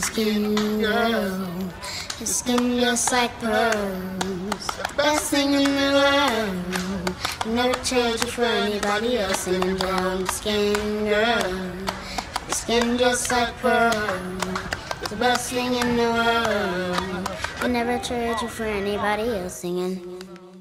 skin, girl. Your skin just like pearls, the best thing in the world. I never trade you for anybody else. Singing brown skin, girl. Your skin just like pearls, the best thing in the world. I never trade you for anybody else. Singing.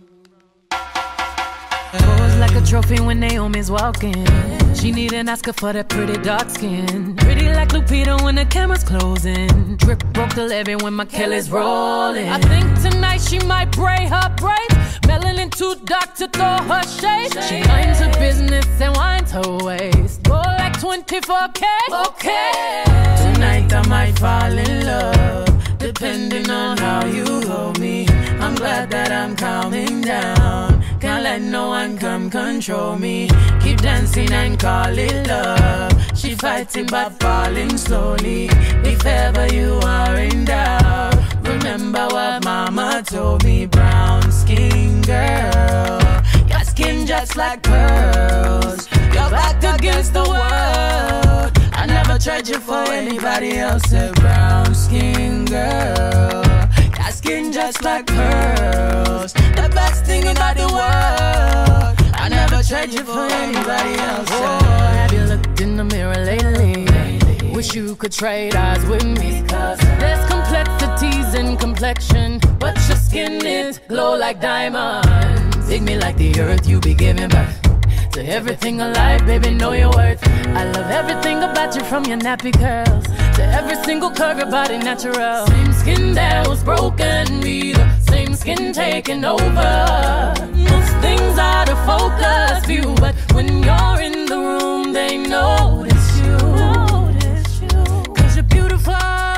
Pose like a trophy when Naomi's walking. She need an Oscar for that pretty dark skin. Pretty like Lupita when the camera's closing. Drip broke the levee when my Kelly's rolling. I think tonight she might braid her braids. Melanin too dark to throw her shade. She minds her business and winds her waist. Go like 24K. Okay. Tonight I might fall in love, depending on how you hold me. I'm glad that I'm calming down. Can't let no one come control me. Keep dancing and call it love. She fighting but falling slowly. If ever you are in doubt, remember what mama told me. Brown skin girl, your skin just like pearls. You're back against the world. I never tried you for anybody else. A brown skin girl, your skin just like pearls, the best thing about the world. I never tried you for anybody else. Oh, have you looked in the mirror lately? Wish you could trade eyes with me. Cause there's complexities in complexion, but your skin is glow like diamonds. Dig me like the earth, you be giving birth to everything alive, baby, know your worth. I love everything about you, from your nappy curls to every single curve, your body natural. Same skin that was broken, be the same skin taking over. Most things out of focus view, but when you're in the room, they notice you. Cause you're beautiful.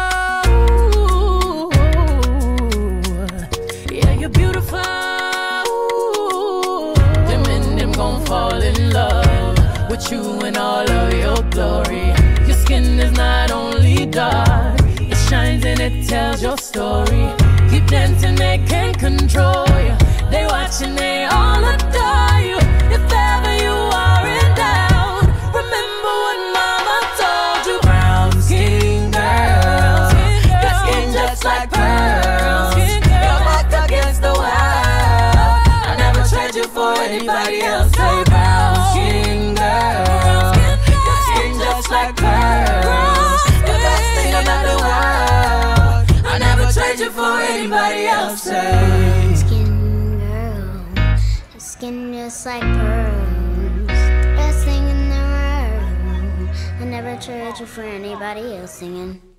Yeah, you're beautiful. Fall in love with you in all of your glory. Your skin is not only dark, it shines and it tells your story. Keep dancing, they can't control you. They watch and they all adore you. If ever you are in doubt, remember what mama told you. Brown skin girl, your skin just like pearls. You're back against the world. I never tried you for anybody else. Say brown skin girl, your skin just like pearls, the best thing about the world. I never tried you for anybody else. Say skin girl, your skin just like pearls, the best thing in the world. I never trade you for anybody else. Singing.